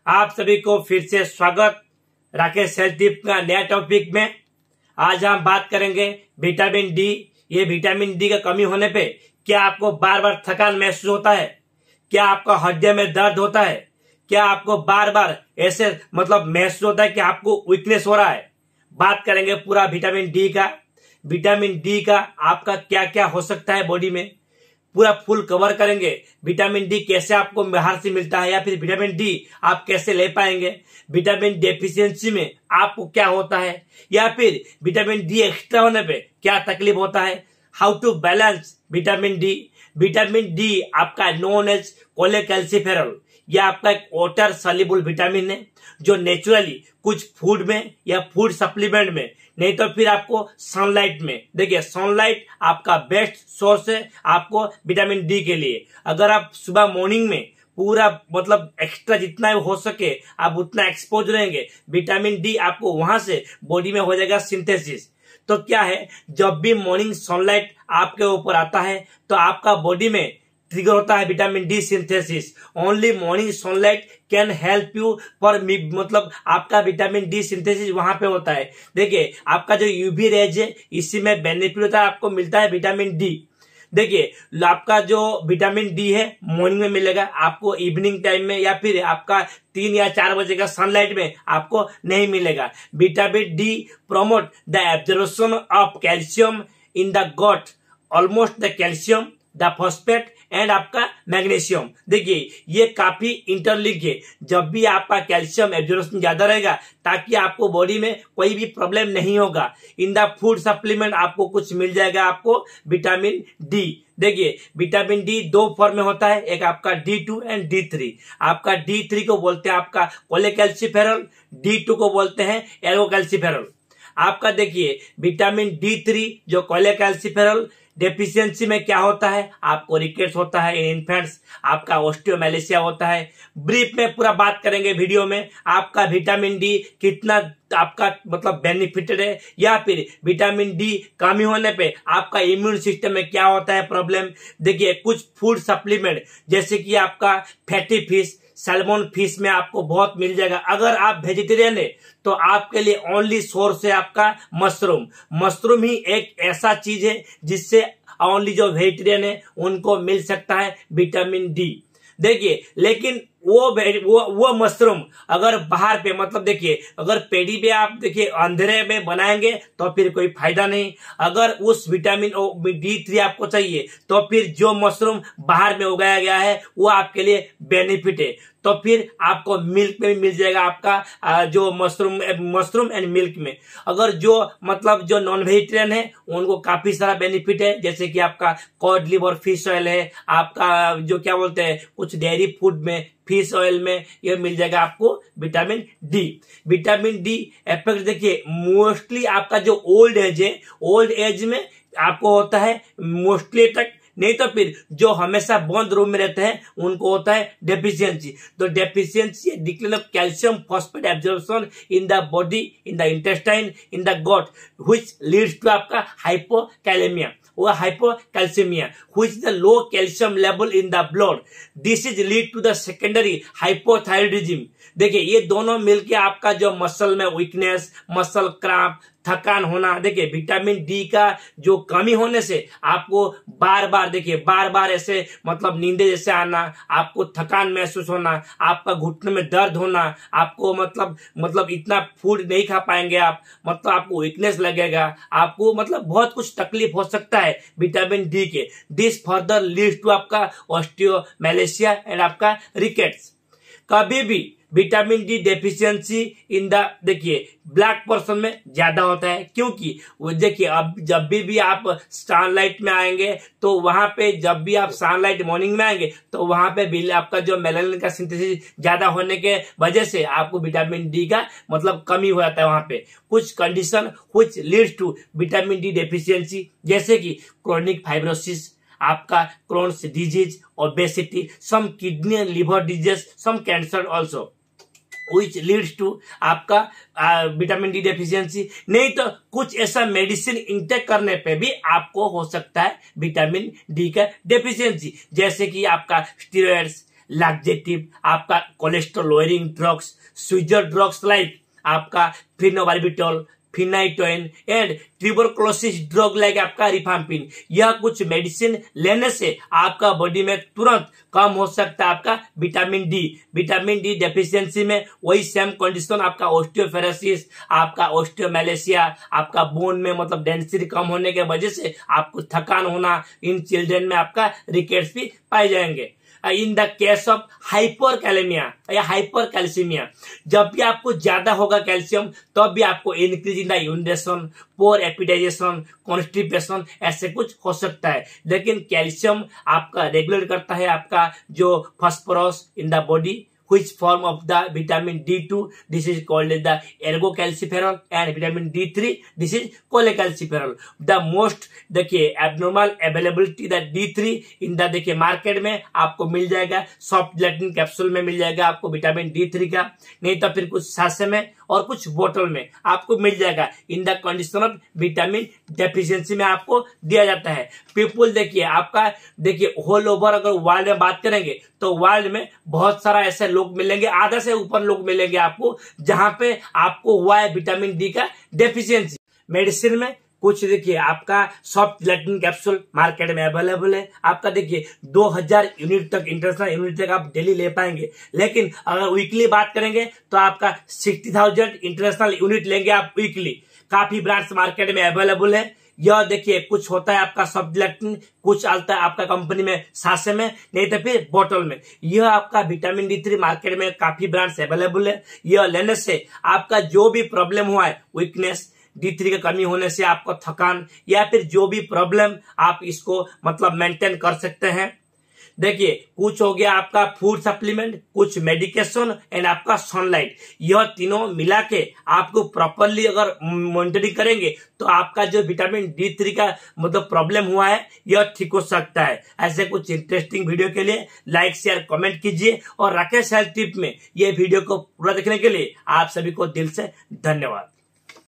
आप सभी को फिर से स्वागत राकेश हेल्थ टिप का नया टॉपिक में। आज हम बात करेंगे विटामिन डी। ये विटामिन डी का कमी होने पे क्या आपको बार बार थकान महसूस होता है? क्या आपका हड्डियों में दर्द होता है? क्या आपको बार बार ऐसे महसूस होता है कि आपको वीकनेस हो रहा है? बात करेंगे पूरा विटामिन डी का। विटामिन डी का आपका क्या क्या हो सकता है बॉडी में, पूरा फुल कवर करेंगे। विटामिन डी कैसे आपको बाहर से मिलता है या फिर विटामिन डी आप कैसे ले पाएंगे, विटामिन डेफिशिएंसी में आपको क्या होता है या फिर विटामिन डी एक्स्ट्रा होने पे क्या तकलीफ होता है, how to balance vitamin D. Vitamin D आपका नोन एज कोलेकैल्सिफेरॉल, यह आपका एक वाटर सॉल्युबल विटामिन है जो नेचुरली कुछ फूड में या फूड सप्लीमेंट में, नहीं तो फिर आपको सनलाइट में, देखिए सनलाइट आपका बेस्ट सोर्स है आपको विटामिन डी के लिए। अगर आप सुबह मॉर्निंग में पूरा एक्स्ट्रा जितना हो सके आप उतना एक्सपोज रहेंगे, विटामिन डी आपको वहां से बॉडी में हो जाएगा सिंथेसिस। तो क्या है, जब भी मॉर्निंग सनलाइट आपके ऊपर आता है तो आपका बॉडी में ट्रिगर होता है vitamin D synthesis. Only morning sunlight can help you for आपका विटामिन डी सिंथेसिस वहां पे होता है। देखिए आपका जो यूवी रेज है इसी में बेनिफिट होता है, आपको मिलता है विटामिन डी। देखिए आपका जो विटामिन डी है मॉर्निंग में मिलेगा, आपको इवनिंग टाइम में या फिर आपका 3 या 4 बजे का सनलाइट में आपको नहीं मिलेगा। Vitamin D promote the absorption of calcium in the gut, almost the calcium, the phosphate and आपका मैग्नीशियम। देखिए ये काफी इंटरलिंक है। जब भी आपका कैल्शियम एब्जॉर्प्शन ज्यादा रहेगा ताकि आपको बॉडी में कोई भी प्रॉब्लम नहीं होगा। इन द फूड सप्लीमेंट आपको कुछ मिल जाएगा आपको विटामिन डी। देखिए विटामिन डी 2 फॉर्म में होता है, एक आपका D2 एंड D3। आपका D3 को बोलते हैं आपका कोलेकैल्सिफेरॉल, D2 को बोलते हैं एर्गोकैल्सिफेरॉल। आपका देखिए विटामिन D3 जो कोलेकैल्सिफेरॉल डेफिशिएंसी में क्या होता है, आपको रिकेट्स होता है इन इन्फेंट्स, आपका ऑस्टियोमैलेशिया होता है। ब्रीफ में पूरा बात करेंगे वीडियो में, आपका विटामिन डी कितना आपका बेनिफिटेड है या फिर विटामिन डी कमी होने पे आपका इम्यून सिस्टम में क्या होता है प्रॉब्लम। देखिए कुछ फूड सप्लीमेंट जैसे कि आपका फैटी फिश, सैल्मन फिश में आपको बहुत मिल जाएगा। अगर आप वेजिटेरियन है तो आपके लिए ओनली सोर्स है आपका मशरूम। मशरूम ही एक ऐसा चीज है जिससे ओनली जो वेजिटेरियन है उनको मिल सकता है विटामिन डी। देखिए लेकिन वो मशरूम अगर बाहर पे देखिए अगर पेड़ी पे आप देखिए अंधेरे में बनाएंगे तो फिर कोई फायदा नहीं। अगर उस विटामिन D3 आपको चाहिए तो फिर जो मशरूम बाहर में उगाया गया है वो आपके लिए बेनिफिट है। तो फिर आपको मिल्क में भी मिल जाएगा आपका जो मशरूम एंड मिल्क में। अगर जो जो नॉन वेजिटेरियन है उनको काफी सारा बेनिफिट है, जैसे कि आपका कॉड लिवर फिश ऑयल है, आपका जो क्या बोलते हैं कुछ डेयरी फूड में फिश ऑयल में ये मिल जाएगा आपको vitamin D. Vitamin D effect देखिए मोस्टली आपका जो ओल्ड एज है, ओल्ड एज में आपको होता है मोस्टली तक, नहीं तो फिर जो हमेशा बंद रूम में रहते हैं उनको होता है डेफिशिएंसी। तो deficiency decline of calcium phosphate absorption in the body, in the intestine, in the gut, which leads to आपका hypokalemia or hypocalcemia, which is the low calcium level in the blood. This is lead to the secondary hypothyroidism. देखिए ये दोनों मिलके आपका जो muscle में weakness, muscle cramp, थकान होना, देखिए विटामिन डी का जो कमी होने से आपको बार बार ऐसे नींदे जैसे आना, आपको थकान महसूस होना, आपका घुटने में दर्द होना, आपको इतना फूड नहीं खा पाएंगे आप, आपको वीकनेस लगेगा, आपको बहुत कुछ तकलीफ हो सकता है विटामिन डी के। दिस फर्दर लीड्स टू आपका ऑस्टियोमैलेशिया एंड आपका रिकेट्स। कभी भी vitamin D deficiency in the देखिए ब्लैक पर्सन में ज्यादा होता है, क्योंकि देखिए अब जब भी आप सनलाइट में आएंगे तो वहां पे, जब भी आप सनलाइट मॉर्निंग में आएंगे तो वहां पे आपका जो मेलानिन का सिंथेसिस ज्यादा होने के वजह से आपको विटामिन डी का कमी हो जाता है वहां पे। कुछ condition which leads to vitamin D deficiency जैसे कि क्रोनिक फाइब्रोसिस, आपका Crohn's disease, obesity, some kidney and liver disease, some cancer also which leads to आपका विटामिन डी डेफिशिएंसी। नहीं तो कुछ ऐसा मेडिसिन इंटेक करने पे भी आपको हो सकता है विटामिन डी का डेफिशिएंसी, जैसे कि आपका स्टीरॉयड्स, लैक्सेटिव, आपका cholesterol lowering drugs, seizure drugs like आपका phenobarbitone, phenytoin and tuberculosis drug like आपका रिफाम्पिन। यह कुछ मेडिसिन लेने से आपका बॉडी में तुरंत कम हो सकता है आपका vitamin D. Vitamin D deficiency में वही सेम कंडीशन आपका ऑस्टियोफेरोसिस, आपका ऑस्टियोमैलेशिया, आपका बोन में मतलब डेंसिटी कम होने के वजह से आपको थकान होना, इन चिल्ड्रन में आपका रिकेट्स भी पाए जाएंगे। In the case of hyperkalemia या हाइपरकैल्सीमिया, जब भी आपको ज्यादा होगा कैल्शियम तब भी आपको increase in the urination, poor appetization, constipation ऐसे कुछ हो सकता है। लेकिन कैल्शियम आपका रेगुलेट करता है आपका जो phosphorus in the body, which form of the vitamin D2, this is called as the ergocalciferol, and vitamin D3, this is cholecalciferol. The most देखिए abnormal availability the D3 in the देखिए market में आपको मिल जाएगा, soft gelatin capsule में मिल जाएगा आपको vitamin D3 का, नहीं तो फिर कुछ सासे में और कुछ बोतल में आपको मिल जाएगा। In the condition of vitamin deficiency में आपको दिया जाता है। पीपुल देखिए आपका देखिए होल ओवर अगर वर्ल्ड में बात करेंगे तो वर्ल्ड में बहुत सारा ऐसे लोग मिलेंगे, आधा से ऊपर लोग मिलेंगे आपको जहां पे आपको हुआ है विटामिन डी का डेफिशिएंसी। मेडिसिन में कुछ देखिए आपका सॉफ्ट जेलेटिन कैप्सूल मार्केट में अवेलेबल है, आपका देखिए 2000 यूनिट तक, इंटरनेशनल यूनिट तक आप डेली ले पाएंगे। लेकिन अगर वीकली बात करेंगे तो आपका 60,000 इंटरनेशनल यूनिट लेंगे आप वीकली। काफी ब्रांड्स मार्केट में अवेलेबल है। यह देखिए कुछ होता है आपका सॉफ्ट जेलेटिन, कुछ आता है आपका कंपनी में सासे में, नहीं तो फिर बोतल में। यह आपका विटामिन D3 मार्केट में काफी ब्रांड्स अवेलेबल है। यह लेने से आपका जो भी प्रॉब्लम हुआ है, वीकनेस, D3 का कमी होने से आपको थकान या फिर जो भी प्रॉब्लम, आप इसको मतलब मेंटेन कर सकते हैं। देखिए कुछ हो गया आपका फूड सप्लीमेंट, कुछ मेडिकेशन एंड आपका सनलाइट, यह तीनों मिला के आपको प्रॉपरली अगर मॉनिटरिंग करेंगे तो आपका जो विटामिन D3 का मतलब प्रॉब्लम हुआ है यह ठीक हो सकता है। ऐसे कुछ इंटरेस्टिंग वीडियो के लिए लाइक शेयर कमेंट कीजिए और राकेश हेल्थ टिप में ये वीडियो को पूरा देखने के लिए आप सभी को दिल से धन्यवाद।